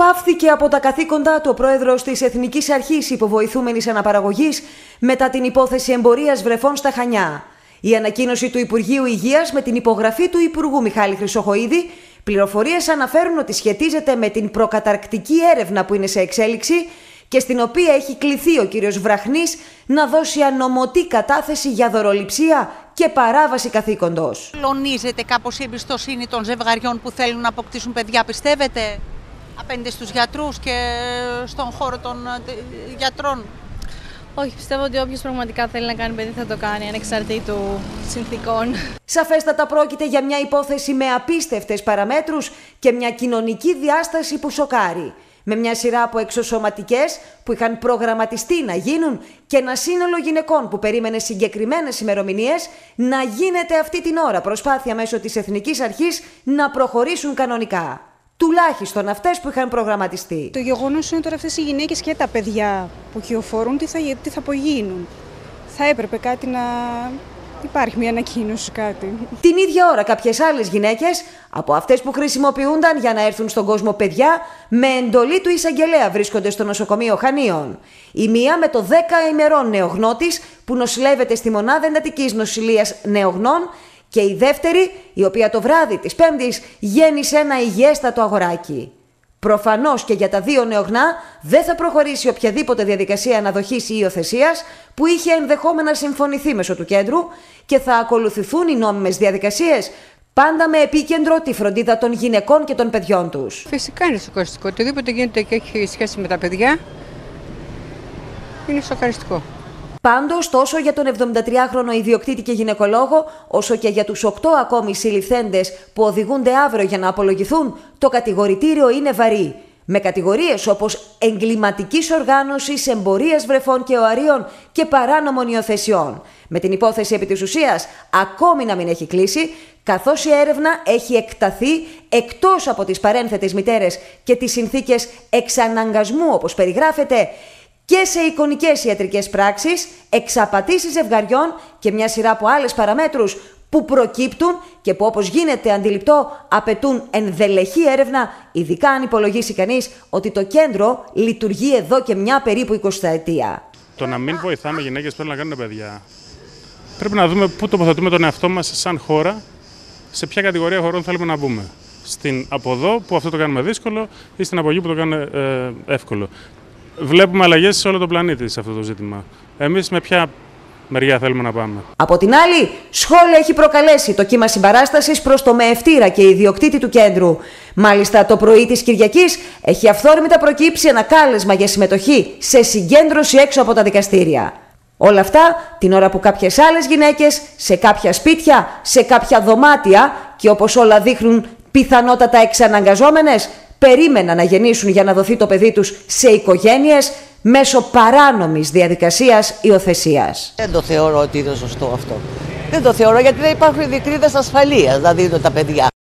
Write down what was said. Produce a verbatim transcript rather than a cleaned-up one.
Πάυθηκε από τα καθήκοντά του ο πρόεδρος της Εθνικής Αρχής Υποβοηθούμενης Αναπαραγωγής μετά την υπόθεση εμπορίας βρεφών στα Χανιά. Η ανακοίνωση του Υπουργείου Υγείας με την υπογραφή του Υπουργού Μιχάλη Χρυσοχοΐδη, πληροφορίες αναφέρουν ότι σχετίζεται με την προκαταρκτική έρευνα που είναι σε εξέλιξη και στην οποία έχει κληθεί ο κύριος Βραχνής να δώσει ανωμοτή κατάθεση για δωροληψία και παράβαση καθήκοντος. Λονίζεται κάπως η εμπιστοσύνη των ζευγαριών που θέλουν να αποκτήσουν παιδιά, πιστεύετε, απέναντι στους γιατρούς και στον χώρο των γιατρών? Όχι, πιστεύω ότι όποιος πραγματικά θέλει να κάνει παιδί θα το κάνει, ανεξαρτήτου συνθήκων. Σαφέστατα πρόκειται για μια υπόθεση με απίστευτες παραμέτρους και μια κοινωνική διάσταση που σοκάρει. Με μια σειρά από εξωσωματικές που είχαν προγραμματιστεί να γίνουν και ένα σύνολο γυναικών που περίμενε συγκεκριμένες ημερομηνίες να γίνεται αυτή την ώρα προσπάθεια μέσω της Εθνικής Αρχής να προχωρήσουν κανονικά. Τουλάχιστον αυτές που είχαν προγραμματιστεί. Το γεγονός είναι τώρα αυτές οι γυναίκες και τα παιδιά που κυοφορούν τι θα, τι θα απογίνουν. Θα έπρεπε κάτι να... Υπάρχει μια ανακοίνωση, κάτι. Την ίδια ώρα κάποιες άλλες γυναίκες, από αυτές που χρησιμοποιούνταν για να έρθουν στον κόσμο παιδιά, με εντολή του εισαγγελέα βρίσκονται στο νοσοκομείο Χανίων. Η μία με το δέκα ημερών νεογνώτης που νοσηλεύεται στη μονάδα εντατικής νοσηλείας νεογνών και η δεύτερη, η οποία το βράδυ της Πέμπτης γέννησε ένα υγιέστατο αγοράκι. Προφανώς και για τα δύο νεογνά δεν θα προχωρήσει οποιαδήποτε διαδικασία αναδοχής ή υιοθεσίας που είχε ενδεχόμενα συμφωνηθεί μέσω του κέντρου και θα ακολουθηθούν οι νόμιμες διαδικασίες, πάντα με επίκεντρο τη φροντίδα των γυναικών και των παιδιών τους. Φυσικά είναι σοκαριστικό. Οτιδήποτε γίνεται και έχει σχέση με τα παιδιά είναι σοκαριστικό. Πάντως, τόσο για τον εβδομηντατριάχρονο ιδιοκτήτη και γυναικολόγο, όσο και για τους οκτώ ακόμη συλληφθέντες που οδηγούνται αύριο για να απολογηθούν, το κατηγορητήριο είναι βαρύ. Με κατηγορίες όπως εγκληματικής οργάνωσης, εμπορίας βρεφών και οαρίων και παράνομων υιοθεσιών. Με την υπόθεση επί της ουσίας ακόμη να μην έχει κλείσει, καθώς η έρευνα έχει εκταθεί εκτός από τις παρένθετες μητέρες και τις συνθήκες εξαναγκασμού όπως περιγράφεται, και σε εικονικές ιατρικές πράξεις, εξαπατήσεις ζευγαριών και μια σειρά από άλλες παραμέτρους που προκύπτουν και που, όπως γίνεται αντιληπτό, απαιτούν ενδελεχή έρευνα, ειδικά αν υπολογίσει κανείς ότι το κέντρο λειτουργεί εδώ και μια περίπου εικοσαετία. Το να μην βοηθάμε γυναίκες που θέλουν να κάνουν παιδιά, πρέπει να δούμε πού τοποθετούμε τον εαυτό μας σαν χώρα, σε ποια κατηγορία χωρών θέλουμε να μπούμε. Στην από εδώ που αυτό το κάνουμε δύσκολο ή στην από εκεί που το κάνουμε ε, εύκολο. Βλέπουμε αλλαγές σε όλο τον πλανήτη σε αυτό το ζήτημα. Εμείς με ποια μεριά θέλουμε να πάμε? Από την άλλη, σχόλια έχει προκαλέσει το κύμα συμπαράστασης προς το μεευτήρα και ιδιοκτήτη του κέντρου. Μάλιστα, το πρωί της Κυριακής έχει αυθόρμητα προκύψει ένα κάλεσμα για συμμετοχή σε συγκέντρωση έξω από τα δικαστήρια. Όλα αυτά την ώρα που κάποιες άλλες γυναίκες, σε κάποια σπίτια, σε κάποια δωμάτια και όπως όλα δείχνουν πιθανότατα εξαναγκαζόμενες, περίμεναν να γεννήσουν για να δοθεί το παιδί τους σε οικογένειες μέσω παράνομης διαδικασίας υιοθεσίας. Δεν το θεωρώ ότι είναι σωστό αυτό. Δεν το θεωρώ γιατί δεν υπάρχουν δικλείδες ασφαλείας να δίνουν τα παιδιά.